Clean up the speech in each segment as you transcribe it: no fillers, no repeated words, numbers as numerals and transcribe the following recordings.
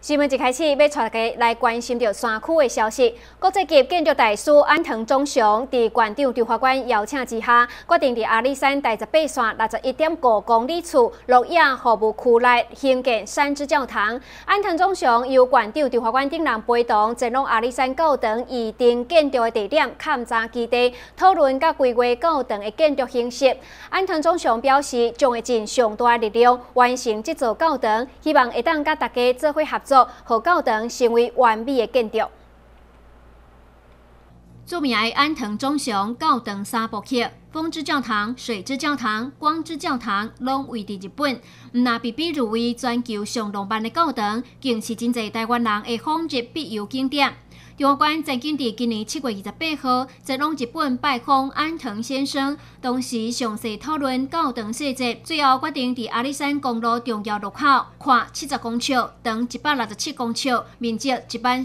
新闻一开始要带大家来关心到山区的消息。国际级建筑大师安藤忠雄在馆长张法官邀请之下，决定在阿里山第18线61.5公里处鹿野服务区内兴建山之教堂。安藤忠雄由馆长张法官等人陪同前往阿里山教堂预定建筑的地点勘察基地，讨论甲规划教堂的建筑形式。安藤忠雄表示，将会尽上大力量完成这座教堂，希望会当甲大家做伙合作。 让教堂成为完美的建筑。著名的安藤忠雄教堂三部曲：风之教堂、水之教堂、光之教堂，拢位伫日本。唔那比比入围全球上浪漫的教堂，更是真侪台湾人的访日必游景点。张法官曾经伫今年7月28号前往日本拜访安藤先生，当时详细讨论教堂细节，最后决定伫阿里山公路重要路口宽70公尺、长167公尺、面积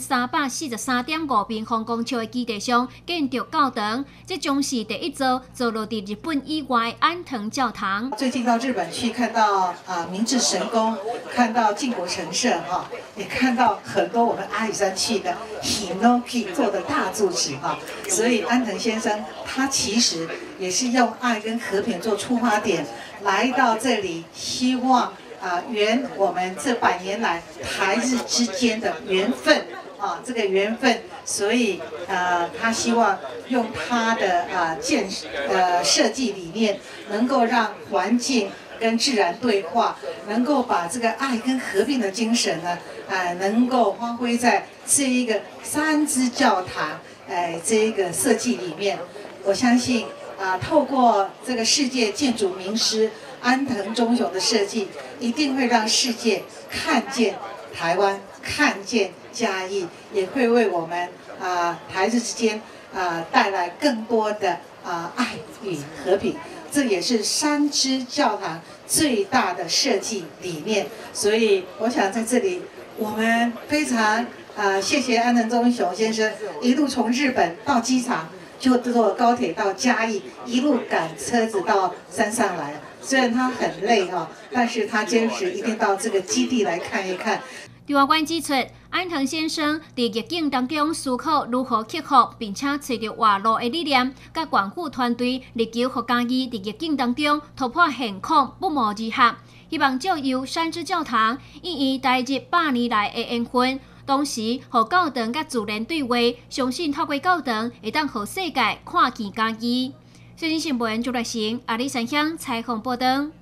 10343.5平方公尺的基地上建筑教堂。这将是第一座坐落伫日本以外的安藤教堂。 最近到日本去，看到明治神宫，看到靖国神社也看到很多我们阿里山去的 Hinoki 做的大柱子所以安藤先生他其实也是用爱跟和平做出发点，来到这里，希望圆我们这100年来台日之间的缘分这个缘分，所以他希望用他的设计理念，能够让环境跟自然对话，能够把这个爱跟和平的精神呢，能够发挥在这一个山之教堂，这一个设计里面。我相信透过这个世界建筑名师安藤忠雄的设计，一定会让世界看见台湾，看见嘉义，也会为我们台日之间带来更多的爱与和平。这也是山之教堂最大的设计理念，所以我想在这里，我们非常谢谢安藤忠雄先生一路从日本到机场，就坐高铁到嘉义，一路赶车子到山上来。虽然他很累但是他坚持一定到这个基地来看一看。 张法官指出，安藤先生在逆境当中思考如何克服，并且找到活路的理念，甲管护团队力求互嘉义在逆境当中突破现况，不谋而合。希望借由山之教堂，意义台日100年来的缘分，同时互教堂甲自然对话，相信透过教堂会当互世界看见嘉义。最新新闻朱立成阿里山乡采访报道。